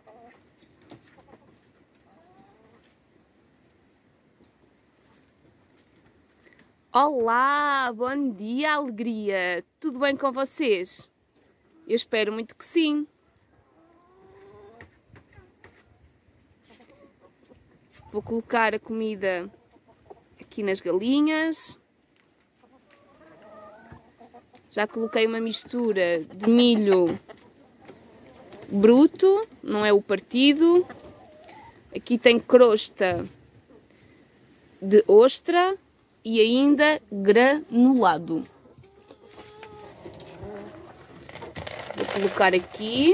Olá, bom dia, alegria! Tudo bem com vocês? Eu espero muito que sim. Vou colocar a comida aqui nas galinhas. Já coloquei uma mistura de milho bruto, não é o partido. Aqui tem crosta de ostra e ainda granulado. Vou colocar aqui.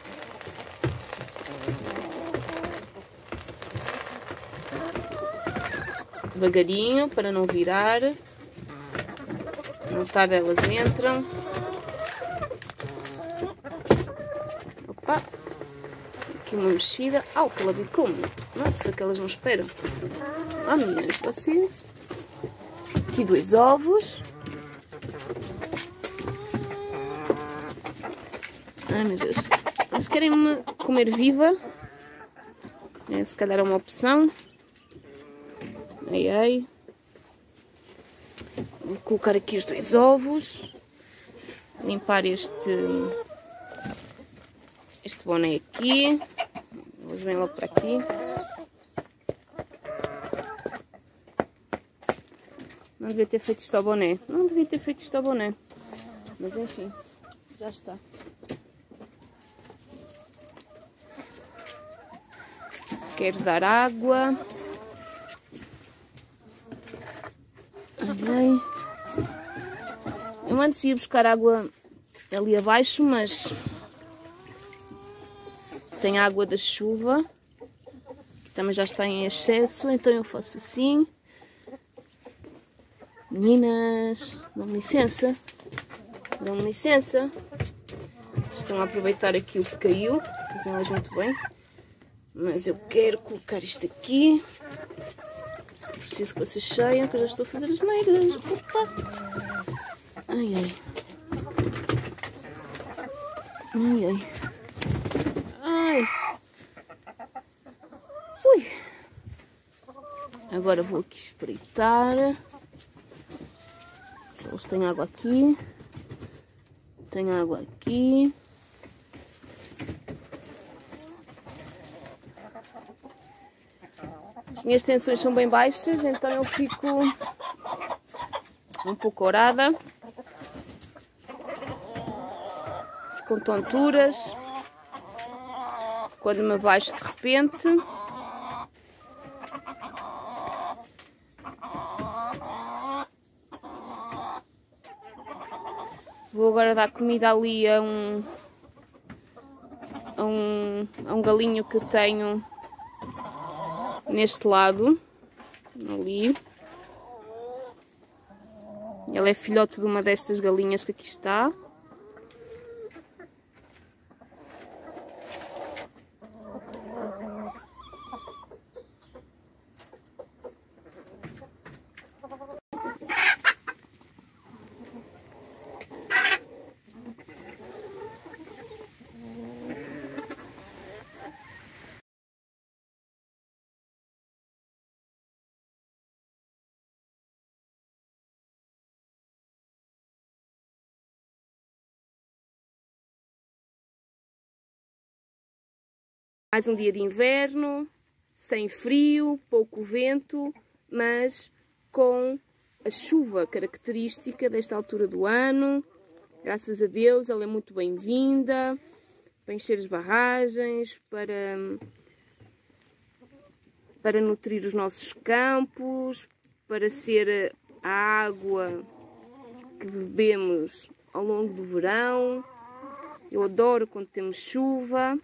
Devagarinho, para não virar. Não tarde elas entram. Opa! Aqui uma mexida. Au, que ela bicou-me. Nossa, que elas não esperam. Ah, meninas, vocês. Aqui 2 ovos. Ai, meu Deus. Eles querem-me comer viva. Se calhar é uma opção. Ai, ai. Vou colocar aqui os 2 ovos. Limpar este boné aqui. Eles vêm logo para aqui. Não devia ter feito isto ao boné. Não devia ter feito isto ao boné. Mas enfim, já está. Quero dar água. Ai. Eu antes ia buscar água ali abaixo, mas tem água da chuva. Que também já está em excesso, então eu faço assim. Meninas, dão-me licença. Dão-me licença. Estão a aproveitar aqui o que caiu. Fazem elas muito bem. Mas eu quero colocar isto aqui. Preciso que vocês saiam, que eu já estou a fazer as neiras. Opa! Ai, ai. Ai, ai. Ai. Ui. Agora vou aqui espreitar. Se eles têm água aqui. Tem água aqui. As minhas tensões são bem baixas, então eu fico um pouco orada. Com tonturas. Quando me abaixo de repente. Vou agora dar comida ali a um galinho que eu tenho neste lado, ali. Ele é filhote de uma destas galinhas que aqui está. Mais um dia de inverno, sem frio, pouco vento, mas com a chuva característica desta altura do ano. Graças a Deus, ela é muito bem-vinda para encher as barragens, para nutrir os nossos campos, para ser a água que bebemos ao longo do verão. Eu adoro quando temos chuva.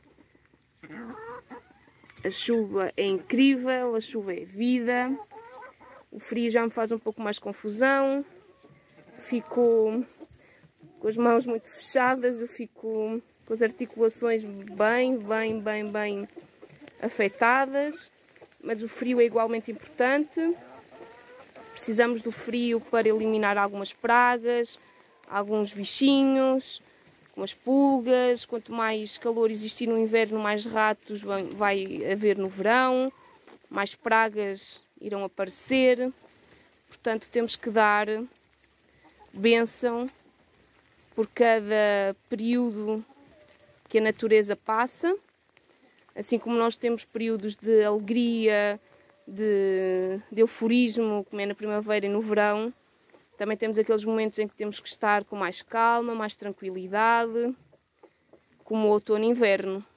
A chuva é incrível, a chuva é vida. O frio já me faz um pouco mais confusão. Fico com as mãos muito fechadas, eu fico com as articulações bem afetadas. Mas o frio é igualmente importante. Precisamos do frio para eliminar algumas pragas, alguns bichinhos. como as pulgas. Quanto mais calor existir no inverno, mais ratos vai haver no verão, mais pragas irão aparecer. Portanto, temos que dar bênção por cada período que a natureza passa. Assim como nós temos períodos de alegria, de euforismo, como é na primavera e no verão, também temos aqueles momentos em que temos que estar com mais calma, mais tranquilidade, como o outono e inverno.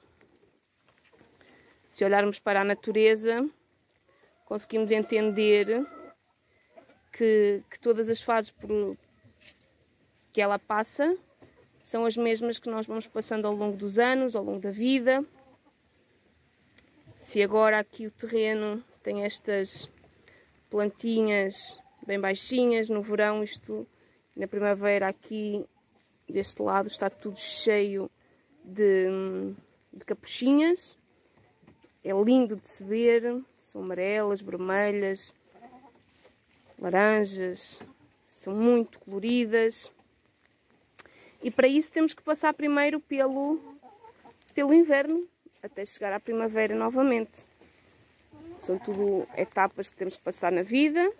Se olharmos para a natureza, conseguimos entender que todas as fases que ela passa são as mesmas que nós vamos passando ao longo dos anos, ao longo da vida. Se agora aqui o terreno tem estas plantinhas bem baixinhas, no verão na primavera aqui deste lado está tudo cheio de capuchinhas. É lindo de se ver, são amarelas, vermelhas, laranjas, são muito coloridas. E para isso temos que passar primeiro pelo inverno, até chegar à primavera novamente. São tudo etapas que temos que passar na vida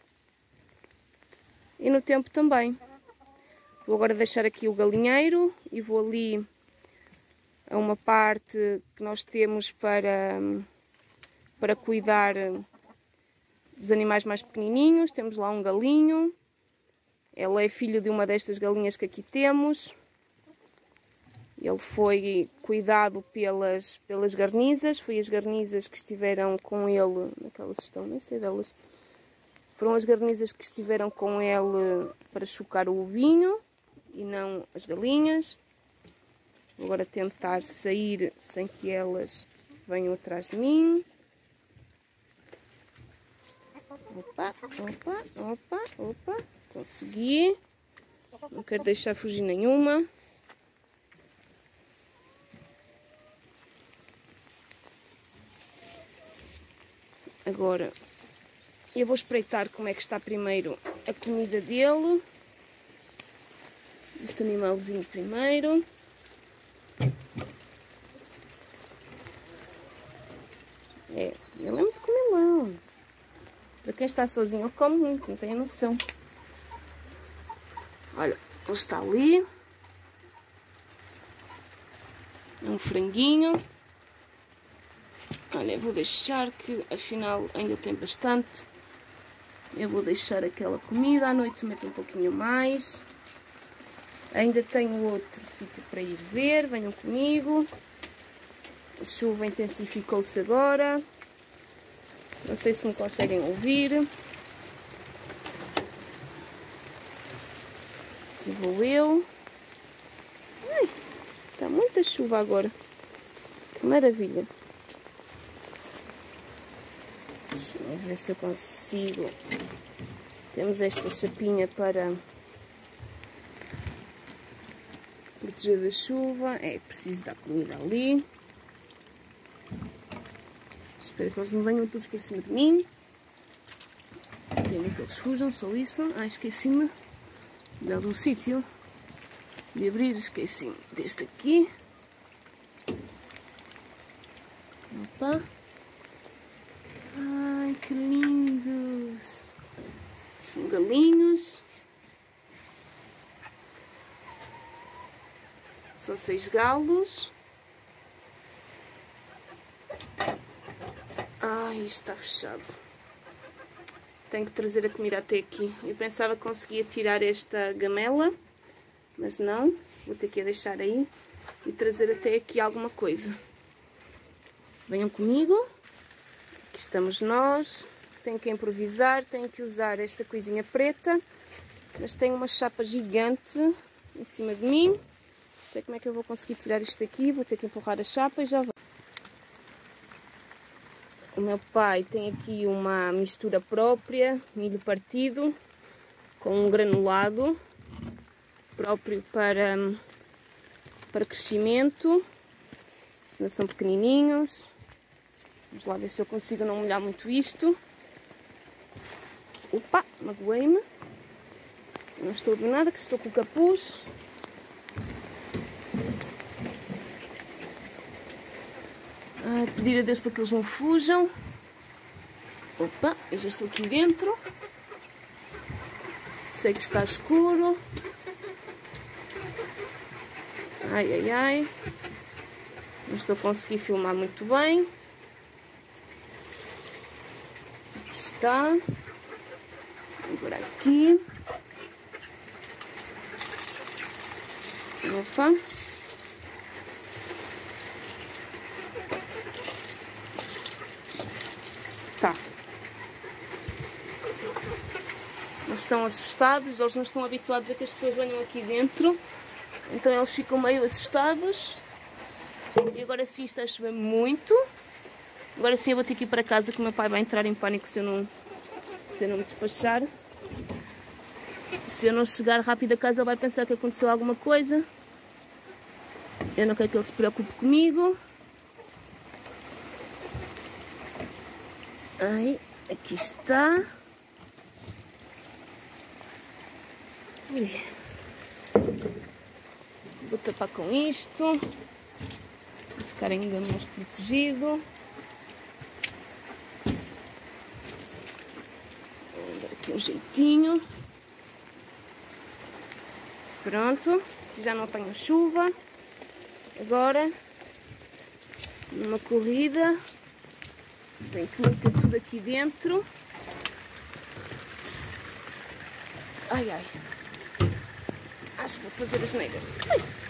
e no tempo também. Vou agora deixar aqui o galinheiro e vou ali a uma parte que nós temos para cuidar dos animais mais pequenininhos. Temos lá um galinho. Ele é filho de uma destas galinhas que aqui temos. Ele foi cuidado pelas garnizas. Foi as garnizas que estiveram com ele. Onde é que elas estão? Nem sei delas. Foram as garnizas que estiveram com ele para chocar o ovinho e não as galinhas. Vou agora tentar sair sem que elas venham atrás de mim. Opa, opa, opa, opa. Consegui. Não quero deixar fugir nenhuma. Agora eu vou espreitar como é que está primeiro a comida dele. Este animalzinho primeiro. Ele é muito comilão. Para quem está sozinho, ele come muito, não tem a noção. Olha, ele está ali. É um franguinho. Olha, eu vou deixar que afinal ainda tem bastante. Eu vou deixar aquela comida, à noite meto um pouquinho mais. Ainda tenho outro sítio para ir ver, venham comigo. A chuva intensificou-se agora. Não sei se me conseguem ouvir. Aqui vou eu. Ai, está muita chuva agora. Que maravilha. Deixa-me ver se eu consigo. Temos esta chapinha para proteger da chuva. É preciso dar comida ali. Espero que eles não venham todos para cima de mim. Temo que eles fujam, só isso. Ah, esqueci-me do sítio de abrir. Esqueci-me deste aqui. Opa. Ai, que lindos. São galinhos. São 6 galos. Ai, isto está fechado. Tenho que trazer a comida até aqui. Eu pensava que conseguia tirar esta gamela, mas não. Vou ter que a deixar aí e trazer até aqui alguma coisa. Venham comigo. Aqui estamos nós. Tenho que improvisar, tenho que usar esta coisinha preta. Mas tenho uma chapa gigante em cima de mim. Não sei como é que eu vou conseguir tirar isto daqui. Vou ter que empurrar a chapa e já vou. O meu pai tem aqui uma mistura própria, milho partido, com um granulado próprio para crescimento. Ainda são pequenininhos. Vamos lá ver se eu consigo não molhar muito isto. Opa, magoei-me. Não estou a ver nada, que estou com o capuz. a pedir a Deus para que eles não fujam. Opa, eu já estou aqui dentro. Sei que está escuro. Ai, ai, ai. Não estou a conseguir filmar muito bem. Aqui está. Agora aqui. Opa. Tá. Eles estão assustados, eles não estão habituados a que as pessoas venham aqui dentro. Então eles ficam meio assustados. E agora sim está a chover muito. Agora sim eu vou ter que ir para casa, que o meu pai vai entrar em pânico se eu não me despachar. Se eu não chegar rápido a casa, ele vai pensar que aconteceu alguma coisa. Eu não quero que ele se preocupe comigo. Ai, aqui está. Ui. Vou tapar com isto. Para ficar ainda mais protegido. Vou dar aqui um jeitinho. Pronto. Já não apanho chuva. Agora, numa corrida, tenho que meter tudo aqui dentro. Ai, ai. Acho que vou fazer as neiras. Ai.